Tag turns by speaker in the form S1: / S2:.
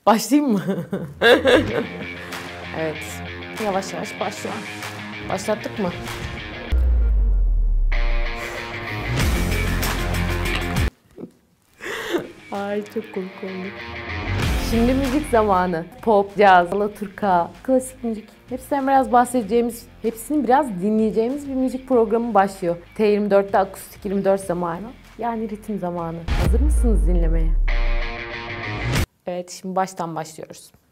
S1: Başlayayım mı? Evet. Yavaş yavaş başla. Başlattık mı? Ay çok komik oldu. Şimdi müzik zamanı. Pop, caz, alaturka, klasik müzik. Hepsinden biraz bahsedeceğimiz, hepsini biraz dinleyeceğimiz bir müzik programı başlıyor. T24'te Akustik 24 zamanı. Yani ritim zamanı. Hazır mısınız dinlemeye? Evet, şimdi baştan başlıyoruz.